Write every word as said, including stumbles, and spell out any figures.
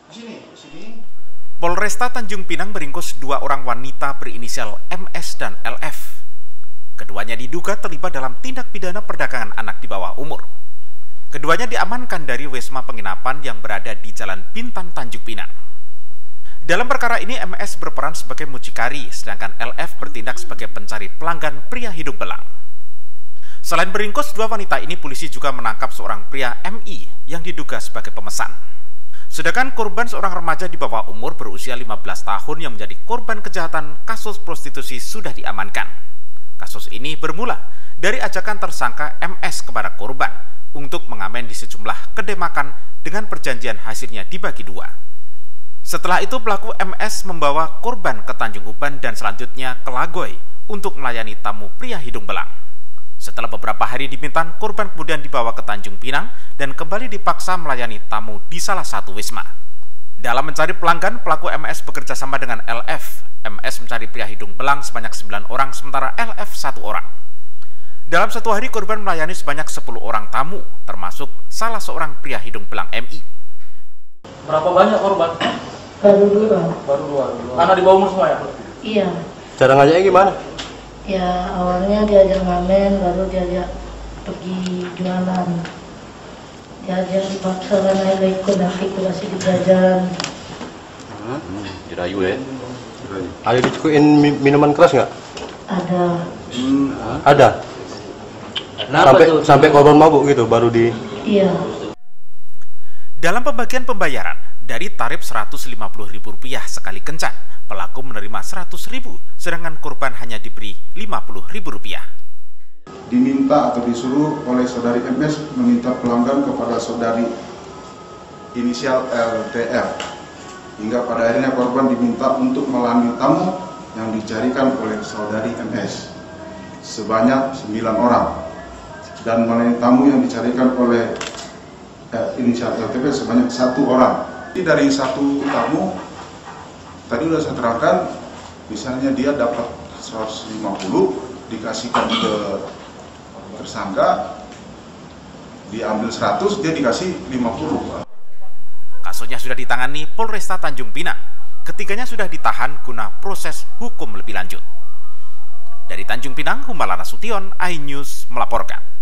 Sini, sini. Polresta Tanjung Pinang meringkus dua orang wanita berinisial M S dan L F. Keduanya diduga terlibat dalam tindak pidana perdagangan anak di bawah umur. Keduanya diamankan dari wisma penginapan yang berada di Jalan Bintan, Tanjung Pinang. Dalam perkara ini M S berperan sebagai mucikari, sedangkan L F bertindak sebagai pencari pelanggan pria hidung belang. Selain meringkus dua wanita ini, polisi juga menangkap seorang pria M I yang diduga sebagai pemesan. Sedangkan korban seorang remaja di bawah umur berusia lima belas tahun yang menjadi korban kejahatan kasus prostitusi sudah diamankan. Kasus ini bermula dari ajakan tersangka M S kepada korban untuk mengamen di sejumlah kedai makan dengan perjanjian hasilnya dibagi dua. Setelah itu pelaku M S membawa korban ke Tanjung Uban dan selanjutnya ke Lagoy untuk melayani tamu pria hidung belang. Setelah beberapa hari di Bintan, korban kemudian dibawa ke Tanjung Pinang dan kembali dipaksa melayani tamu di salah satu wisma. Dalam mencari pelanggan, pelaku M S bekerja sama dengan L F. M S mencari pria hidung belang sebanyak sembilan orang, sementara L F satu orang. Dalam satu hari, korban melayani sebanyak sepuluh orang tamu, termasuk salah seorang pria hidung belang M I. Berapa banyak korban? Baru dua. Baru dua. Anak di bawah umur semua ya? Iya. Cara ngajaknya gimana? Ya awalnya diajak ngamen, baru diajak pergi jualan. Diajak dipaksa karena ada ikut nanti kasih di jajan. Hmm, dirayu ya? Ada dicukuin minuman keras nggak? Ada. Hmm. Ada? Sampai, sampai korban mabuk gitu baru di... Iya. Dalam pembagian pembayaran, dari tarif seratus lima puluh ribu rupiah sekali kencan, pelaku menerima seratus ribu, sedangkan korban hanya diberi lima puluh ribu rupiah. Diminta atau disuruh oleh saudari M S meminta pelanggan kepada saudari inisial L T R. Hingga pada akhirnya korban diminta untuk melayani tamu yang dicarikan oleh saudari M S sebanyak sembilan orang. Dan melayani tamu yang dicarikan oleh eh, inisial L T P sebanyak satu orang. Jadi dari satu tamu, tadi sudah saya terangkan, misalnya dia dapat seratus lima puluh, dikasihkan ke tersangka, diambil seratus, dia dikasih lima puluh. Kasusnya sudah ditangani Polresta Tanjung Pinang. Ketiganya sudah ditahan guna proses hukum lebih lanjut. Dari Tanjung Pinang, Humalana Sution, iNews melaporkan.